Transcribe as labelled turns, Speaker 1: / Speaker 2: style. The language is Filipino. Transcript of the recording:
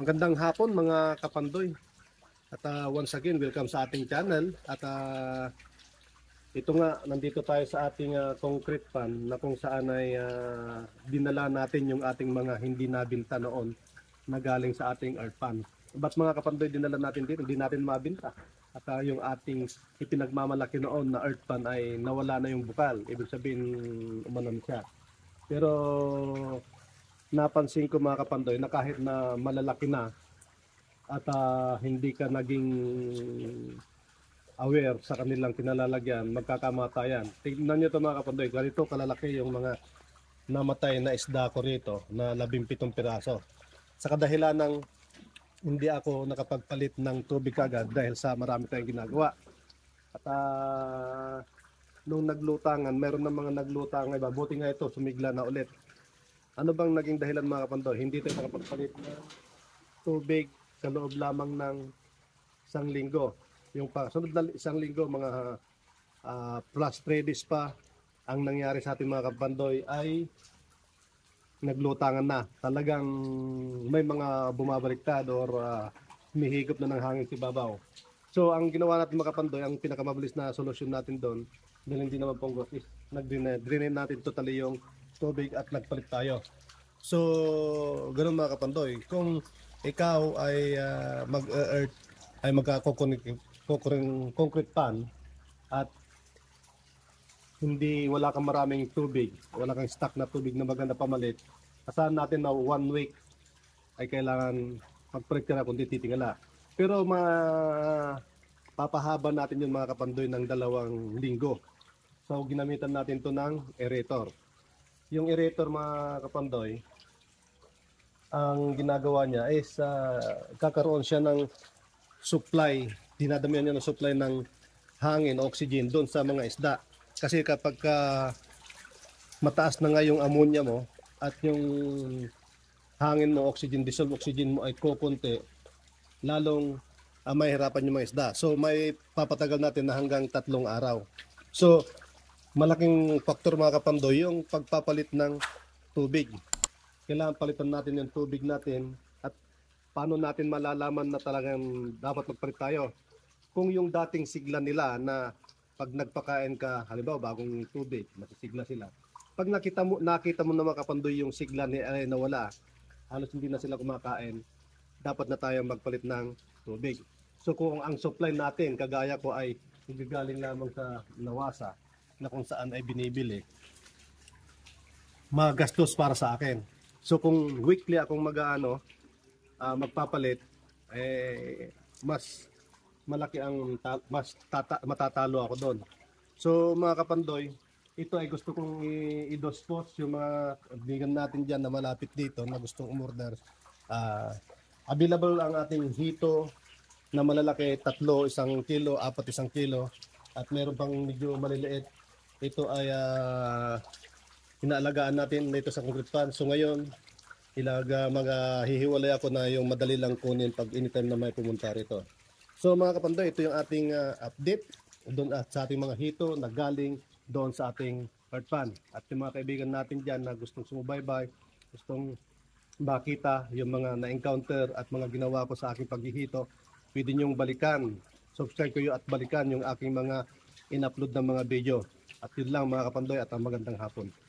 Speaker 1: Magandang hapon mga kapandoy. At once again, welcome sa ating channel. At ito nga, nandito tayo sa ating concrete pan na kung saan ay dinala natin yung ating mga hindi nabinta noon na galing sa ating earth pan. Ba't mga kapandoy dinala natin dito? Hindi natin mabinta. At yung ating ipinagmamalaki noon na earth pan ay nawala na yung bukal. Ibig sabihin, umanon siya. Pero napansin ko mga kapandoy na kahit na malalaki na at hindi ka naging aware sa kanilang kinalalagyan, magkakamatayan. Tignan nyo ito mga kapandoy, ganito kalalaki yung mga namatay na isda ko rito na 17 piraso. Sa kadahilan ng hindi ako nakapagpalit ng tubig agad dahil sa marami tayong ginagawa. At nung naglutangan, meron ng mga naglutangan iba, buti nga ito, sumigla na ulit. Ano bang naging dahilan mga kapandoy? Hindi tayo nakapagpalit ng tubig sa loob lamang ng isang linggo. Yung sunod na isang linggo, mga plus 3 days pa, ang nangyari sa ating mga kapandoy ay naglutangan na. Talagang may mga bumabaliktad or humihigop na ng hangin si babaw. So ang ginawa natin mga kapandoy, ang pinakamabilis na solusyon natin doon, dahil hindi naman ponggos, is nag-drain natin totally yung tubig at nagpalit tayo. So ganoon mga kapandoy, kung ikaw ay mag-earth ay concrete pan at wala kang maraming tubig, wala kang stock na tubig na maganda pamalit, asahan natin na 1 week ay kailangan magpalit ka na kundi titingala. Pero papahaba natin yung mga kapandoy ng 2 linggo. So ginamitan natin to ng aerator. Yung aerator mga kapandoy, ang ginagawa niya is kakaroon siya ng supply, dinadamihan niya ng supply ng hangin, oxygen doon sa mga isda. Kasi kapag mataas na nga yung ammonia mo at yung hangin mo, oxygen, dissolved oxygen mo ay kukunti, lalong mahirapan yung mga isda. So may papatagal natin na hanggang 3 araw. So malaking faktor mga kapandoy yung pagpapalit ng tubig. Kailangan palitan natin yung tubig natin. At paano natin malalaman na talagang dapat magpalit tayo? Kung yung dating sigla nila na pag nagpakain ka, halimbawa bagong tubig, masisigla sila. Pag nakita mo na mga kapandoy yung sigla ay nawala, halos hindi na sila kumakain, dapat na tayo magpalit ng tubig. So kung ang supply natin, kagaya ko ay galing lamang sa nawasa, na kung saan ay binibili, magastos para sa akin. So kung weekly akong magpapalit, mas malaki ang matatalo ako doon. So mga kapandoy, ito ay gusto kong i-dispose yung mga kaibigan natin dyan na malapit dito na gustong umorder. Available ang ating hito na malalaki, 3, 1 kilo, 4, 1 kilo, at meron pang medyo maliliit. Ito ay inaalagaan natin dito sa concrete pan. So ngayon, hihiwalay ako na yung madali lang kunin pag anytime na may pumunta rito. So mga kapandoy, ito yung ating update doon sa ating mga hito na galing doon sa ating earth pan. At yung mga kaibigan natin dyan na gustong sumubaybay, gustong makita yung mga na-encounter at mga ginawa ko sa aking paghihito, pwede nyong balikan. Subscribe kayo at balikan yung aking mga in-upload ng mga video. At yun lang mga kapandoy at magandang hapon.